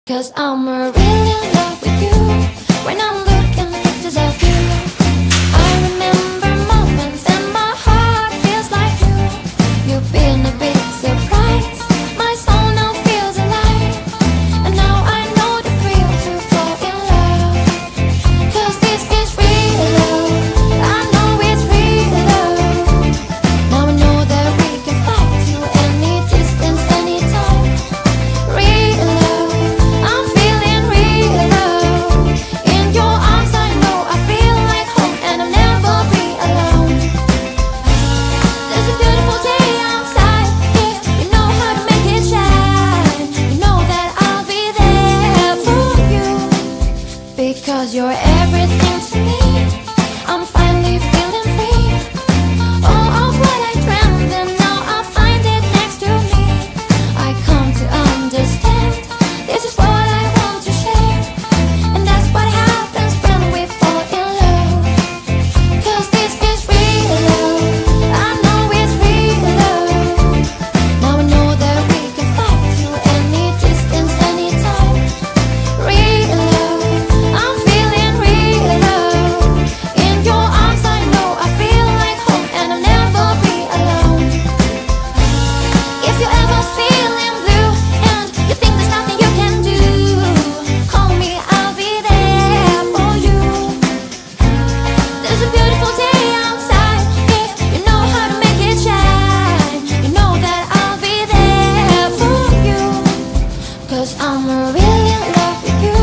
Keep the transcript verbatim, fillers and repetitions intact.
'Cause I'm really in love with you. When I'm looking at pictures of you, I remember moments and my heart feels like you. You've been a big surprise. My soul now feels alive. And now I know the thrill to fall in love. 'Cause this is real love. I know it's real love. Now I know that we can fly to any distance, anytime. Real love. I'm feeling real love. In your arms I know I feel like home, and I'll never be alone. There's a beautiful day outside. If you know how to make it shine, you know that I'll be there for you. Because you're everything to me. I'm finally feeling free. All of what I dreamed, and now I find it next to me. I come to understand. This is what I want to share. And that's what happens when we fall in love. 'Cause this is real love. I know it's real love. Now I know that we can fly to any distance, anytime. Real love. I'm feeling real love. In your arms I know I feel like home, and I'll never be alone. If you're ever feeling blue and you think there's nothing you can do, call me, I'll be there for you. There's a beautiful day outside. If you know how to make it shine, you know that I'll be there for you. 'Cause I'm really in love with you.